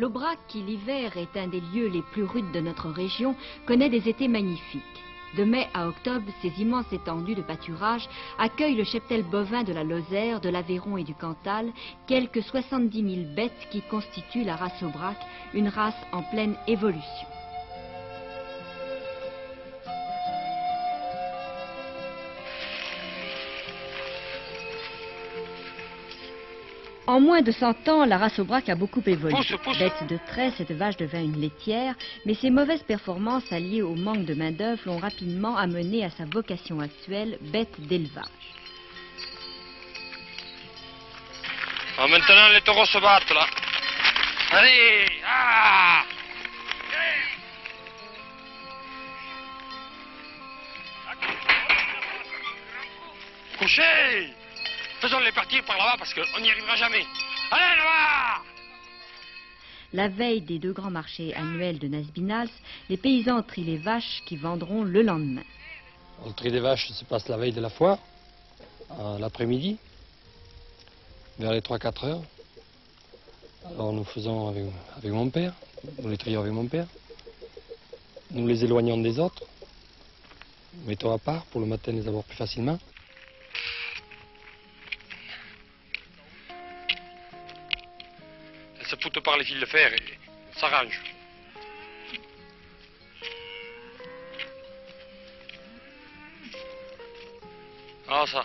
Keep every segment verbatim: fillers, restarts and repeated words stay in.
L'Aubrac, qui l'hiver est un des lieux les plus rudes de notre région, connaît des étés magnifiques. De mai à octobre, ces immenses étendues de pâturage accueillent le cheptel bovin de la Lozère, de l'Aveyron et du Cantal, quelques soixante-dix mille bêtes qui constituent la race Aubrac, une race en pleine évolution. En moins de cent ans, la race Aubrac a beaucoup évolué. Pousse, pousse. Bête de trait, cette vache devint une laitière, mais ses mauvaises performances alliées au manque de main-d'œuvre l'ont rapidement amenée à sa vocation actuelle, bête d'élevage. Ah, maintenant les taureaux se battent là. Allez, ah Couchez. Faisons-les partir par là-bas parce qu'on n'y arrivera jamais. Allez là-bas! La veille des deux grands marchés annuels de Nasbinals, les paysans trient les vaches qui vendront le lendemain. Le tri des vaches se passe la veille de la foire, l'après-midi, vers les trois quatre heures. Alors nous faisons avec, avec mon père, nous les trions avec mon père. Nous les éloignons des autres, nous mettons à part pour le matin les avoir plus facilement. Elles se foutent par les fils de fer et s'arrangent. Ah ça.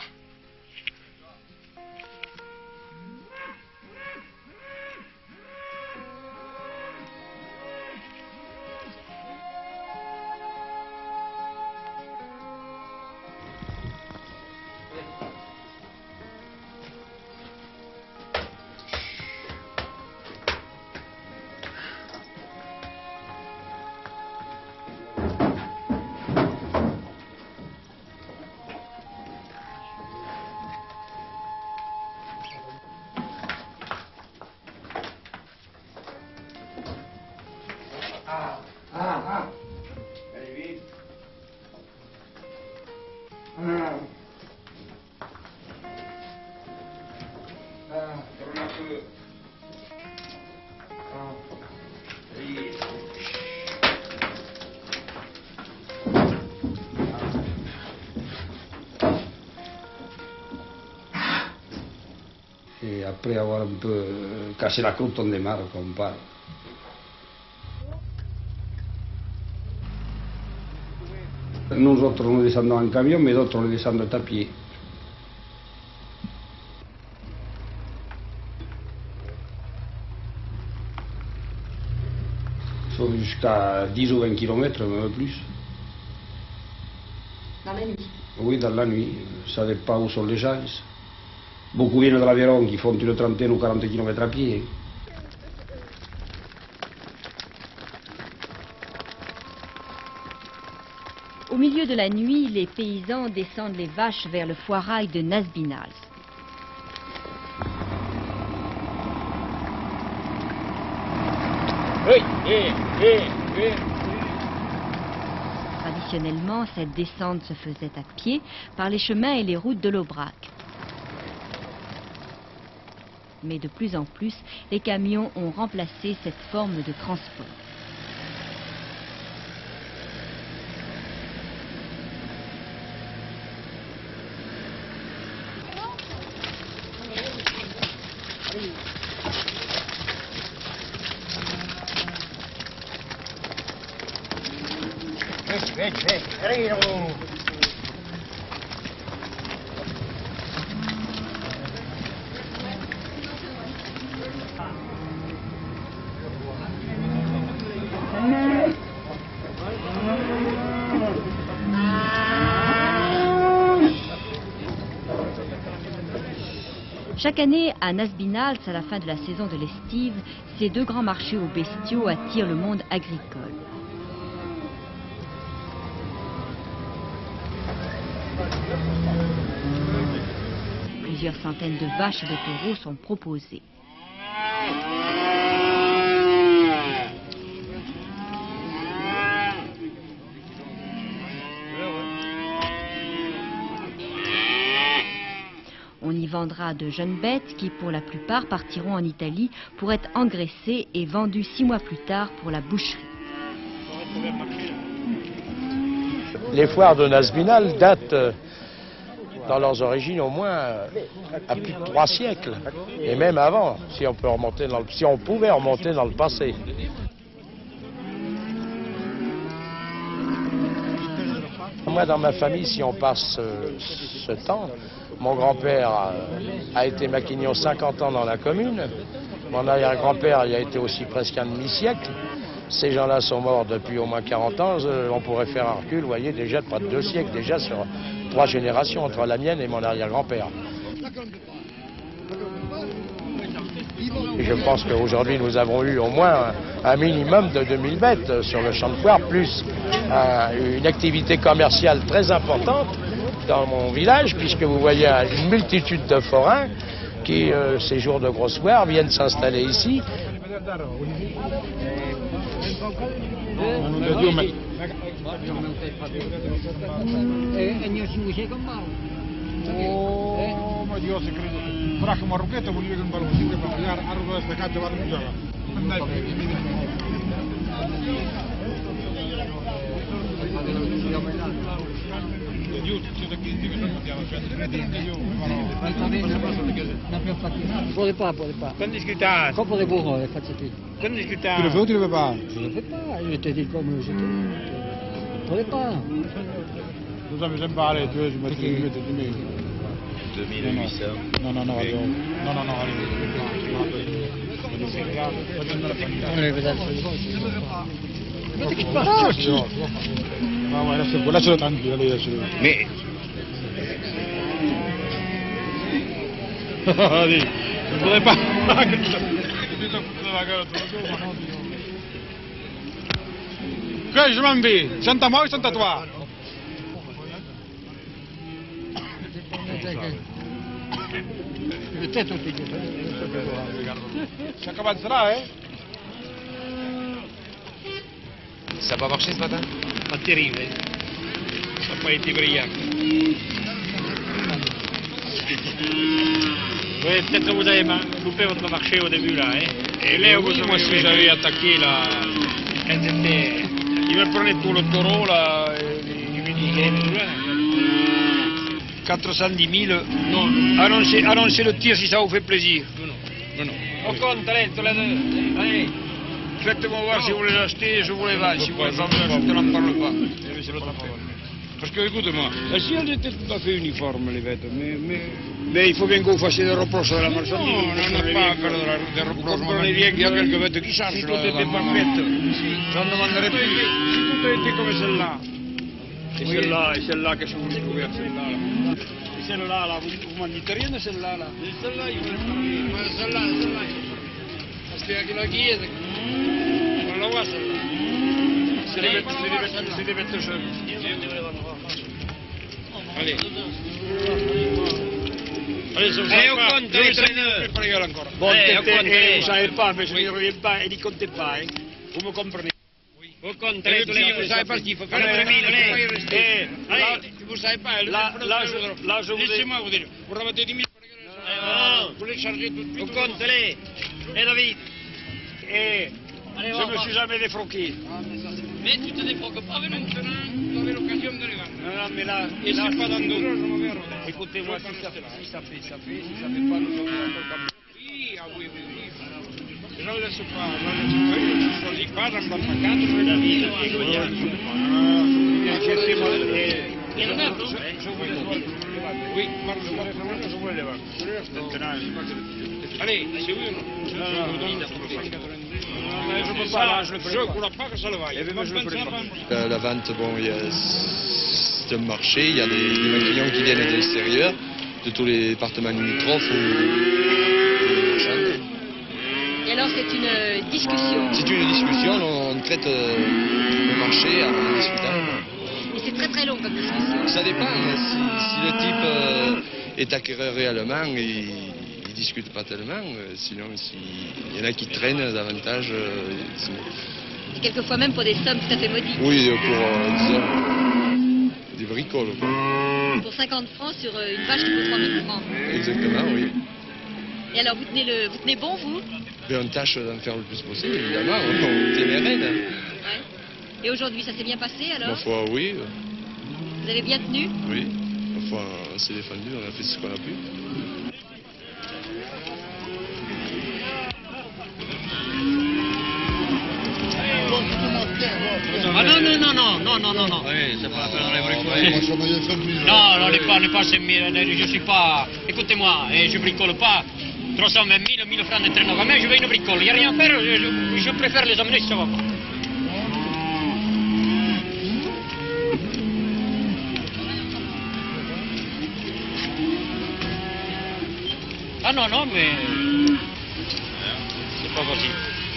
Ah, ah, ah. Allez vite. Ah. Ah, tourne un peu. Ah. Allez. Et après avoir un peu cassé la croûte, on démarre, on part. Nosotros nos descendons en camion, mais d'autres les descendent à pied. Ils sont jusqu'à dix ou vingt kilomètres, même plus. Dans la nuit. Oui, dans la nuit. Ça dépend où sont les gens. Beaucoup viennent de l'Aveyron qui font une trentaine ou quarante kilomètres à pied. Au milieu de la nuit, les paysans descendent les vaches vers le foirail de Nasbinals. Oui, oui, oui, oui. Traditionnellement, cette descente se faisait à pied par les chemins et les routes de l'Aubrac. Mais de plus en plus, les camions ont remplacé cette forme de transport. Chaque année, à Nasbinals, à la fin de la saison de l'estive, ces deux grands marchés aux bestiaux attirent le monde agricole. Plusieurs centaines de vaches et de taureaux sont proposés. On y vend vendra de jeunes bêtes qui, pour la plupart, partiront en Italie pour être engraissées et vendues six mois plus tard pour la boucherie. Les foires de Nazbinal datent, euh, dans leurs origines, au moins euh, à plus de trois siècles, et même avant, si on peut remonter dans le, si on pouvait remonter dans le passé. Moi, dans ma famille, si on passe euh, ce temps, mon grand-père a, a été maquignon cinquante ans dans la commune, mon arrière-grand-père y a été aussi presque un demi-siècle. Ces gens-là sont morts depuis au moins quarante ans, on pourrait faire un recul, vous voyez, déjà de près de deux siècles, déjà sur trois générations, entre la mienne et mon arrière-grand-père. Et je pense qu'aujourd'hui, nous avons eu au moins un, un minimum de deux mille bêtes sur le champ de foire, plus un, une activité commerciale très importante dans mon village, puisque vous voyez une multitude de forains qui, euh, ces jours de grosse foire, viennent s'installer ici. Oh, ma Dio, se credo. Fraca Marruchetta vuol dire che non parlo così, per parlare, a roba questa caccia va a gioca. Può pas, può pas. Quand discutate? Quand pour les bourreaux, les fatigués. Quand discutate? Tu le fais ou tu le fais pas? Je le fais pas, je te dis comme je te dis. Può pas. Cosa mi sembra le due, ci metti di mettere di me. duemilahuit cents. No, no, no, no, no, no, no, ma adesso lascialo tranquillo, lei lascialo. Mais Non vorrei pas. Ok, je m'en vais. Chante à moi ou chante à toi? Peut-être on fait Ça commencera, hein? ça n'a pas marché ce matin? Pas terrible. Ça n'a pas été brillant. Oui, peut-être que vous avez loupé votre marché au début là, hein? Et là, oui, moi si j'avais attaqué là, il me prenait tout le taureau là, il venait quatre cent dix mille. Non, annoncez, annoncez le tir si ça vous fait plaisir. Non, non, non. Au compte, allez, tous les deux. Allez, faites-moi voir si vous les achetez, je vous les vends. Si vous les vendez, je n'en parle pas. C'est l'autre affaire. Parce que, écoute-moi, si elles étaient tout à fait uniformes, les bêtes, mais, mais, mais il faut bien que vous fassiez des reproches à la marchandise. Non, on n'a pas à faire des reproches. Vous comprenez bien qu'il y a quelques bêtes qui changent. Si tout était parfait, j'en demanderais plus. Si tout était comme celle-là, et oui. Celle-là, et celle-là, qu'est-ce que vous voulez trouver avec celle-là là. Et celle-là, là, vous ne m'en dites rien de celle-là là. Et celle-là, il voulait parler. Celle-là, celle-là. Parce qu'il y a la guise. On la voit celle-là. C'est des bêtes, c'est des bêtes jeunes. Allez. Allez, je vous Allez, au compte, les traîneurs. Bon, vous savez pas, mais je ne reviens pas et n'y comptez pas, hein. Vous me comprenez? Au compte, allez, tous les, vous savez pas ce qu'il faut faire le premier, allez. Eh, Allez, vous savez pas, là, là, je, là, je vous laissez-moi vous dire, vous remettez dix mille. Vous les chargez tout de suite. Au compte, allez. Et David. Eh, je ne me suis jamais défroqué. Mais tu te défroques pas avec nous. Maintenant, vous avez l'occasion de les vendre. Non, non, mais là, et là, c'est pas dans nos jours. Écoutez-moi, si ça fait, si ça fait, ça fait, si ça fait pas, nous sommes encore comme... Oui, ah oui, oui, oui. Je ne laisse pas, je ne laisse pas, je ne choisis pas, j'en donne pas quatre, je vais la vie, Inquiétez-moi, et le même, non? je vous les vends. Oui, je vous les vends. Maintenant, allez, c'est oui ou non? je vous donne je ne peux pas, là, je ne crois pas que ça le vaille. Je le ferai pas. Euh, la vente, bon, il y a, c'est un marché, il y a des, des clients qui viennent de l'extérieur, de tous les départements limitrophes ou Chandes. Et alors c'est une discussion? C'est une discussion, on traite euh, le marché en discutant. Et c'est très très long comme discussion? Ça dépend, si, si le type euh, est acquéreur réellement, il ne discute pas tellement, euh, sinon il y en a qui traînent davantage. Euh, et quelquefois même pour des sommes tout à fait modiques. Oui, pour, euh, disons, des bricoles. Quoi. Pour cinquante francs sur euh, une vache qui vaut trois mille francs. Exactement, oui. Et alors, vous tenez, le, vous tenez bon, vous? Mais on tâche d'en faire le plus possible, évidemment. On tient les rênes. Ouais. Et aujourd'hui, ça s'est bien passé, alors? Ma foi, oui. Vous avez bien tenu? Oui. Ma foi, on s'est défendu, on a fait ce qu'on a pu. Ah non, non, non, non, non, non, non, non. Oui, c'est pas la peine d'aller bricoler. Non, non, n'est pas, n'est pas cinq mille, je suis pas... Écoutez-moi, je bricole pas. trois cent vingt mille, mille francs d'entraînement. Mais je vais une bricole, il n'y a rien à faire, je, je préfère les amener si ça va pas. Ah non, non, mais... C'est pas possible.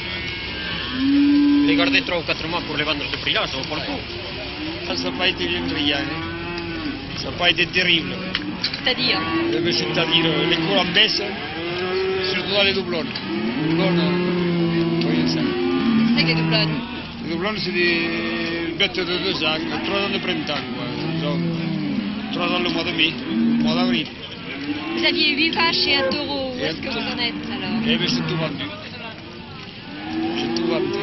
Les garder trois ou quatre mois pour les vendre ce prix-là, ça vaut pas le coup. Ça n'a pas été bien brillant. Hein. Ça n'a pas été terrible. C'est-à-dire? Eh C'est-à-dire, les cours en baisse, surtout dans les doublons. Doublons, voyez ça. C'est que les doublons? Les doublons, c'est des bêtes de deux ans, trois ans de printemps, quoi. Donc, trois ans le mois de mai, le mois d'avril. Vous aviez huit vaches et un taureau. Où Et est-ce que vous en êtes, alors? Eh bien, c'est tout vendu. J'ai tout vendu.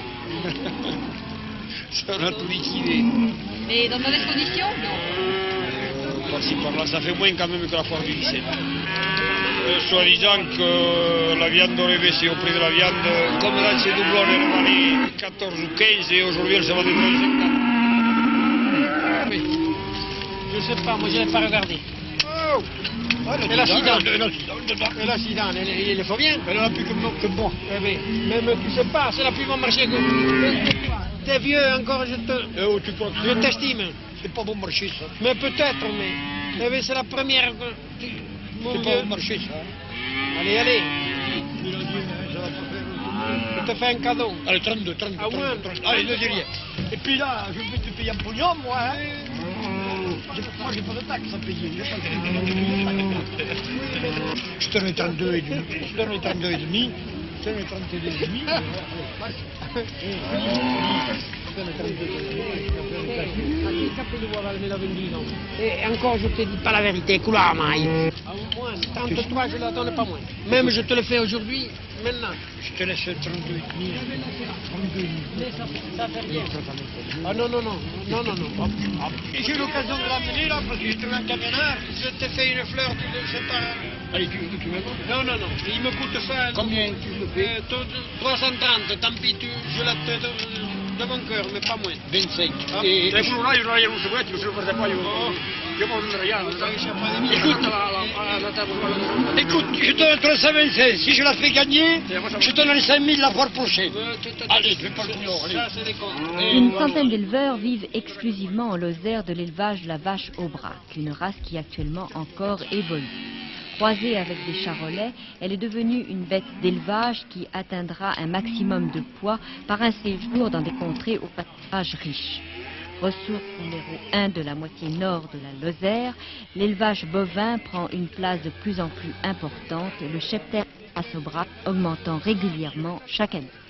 Ça, on a tout liquidé. Mais dans de mauvaises conditions? Non. Euh, par-ci, par-là, ça fait moins quand même que la foire du dix-sept. Euh, Soi-disant que la viande aurait baissé au prix de la viande, comme là, ces doublons, elle valait quatorze ou quinze, et aujourd'hui, elle se vend de cinquante. Oui. Je sais pas, moi je l'ai pas regardé. Oh, ouais, Et l'accident. Et l'accident, il, il faut bien. Elle n'a plus que, que bon. Eh bien, même tu sais pas, c'est la plus bon marché que... T'es vieux encore, je te... Eh oh, tu crois que Je t'estime. c'est pas bon marché, ça. Mais peut-être, mais... Eh bien, c'est la première... que tu- Mon C'est vieux. pas bon marché, ça. Hein. Allez, allez, Il a dit, hein, ça va pas faire. je te fais un cadeau. Allez, trente-deux, trente-deux, Ah ouais. trente-deux, trente-deux. Allez, ne dis rien. Et puis là, je vais te payer un pognon, moi, hein. J'ai- Moi, j'ai pas de taxes à payer. J'ai pas de taxes. Je te donne les trente-deux et demi. Je te donne les trente-deux et demi. Je te donne les trente-deux et demi. Et encore, je te dis pas la vérité, couleur maille. Moins, trente-trois, je la donne pas moins. Même je te le fais aujourd'hui, maintenant. Je te laisse trente-deux et demi. trente-deux et demi. Mais ça, ça fait rien. Ah non, non, non, non, non, non. Hop, hop. Et j'ai eu l'occasion de l'amener là parce que j'étais un camionneur. Je te fais une fleur, tu ne sais pas. Allez, tu, tu veux pas? Non, non, non, il me coûte ça. Combien tu le fais? Euh, to- trois cent trente, tant pis, tu, je la te de, de mon cœur, mais pas moins. vingt-cinq. Ah. Et, E quello là, io non io non so questo, io non so poi io. Io non so rien. écoute, je te donne trois cent vingt-cinq. Si je la fais gagner, je te donne les cinq mille la fois prochaine. Allez, je vais pas le couillon, allez. Ça, c'est des comptes. Une centaine d'éleveurs vivent exclusivement en Lozère de l'élevage de la vache aubrac, une race qui actuellement encore évolue. Croisée avec des charolais, elle est devenue une bête d'élevage qui atteindra un maximum de poids par un séjour dans des contrées au pâturage riche. Ressource numéro un de la moitié nord de la Lozère, l'élevage bovin prend une place de plus en plus importante, le cheptel à aubrac augmentant régulièrement chaque année.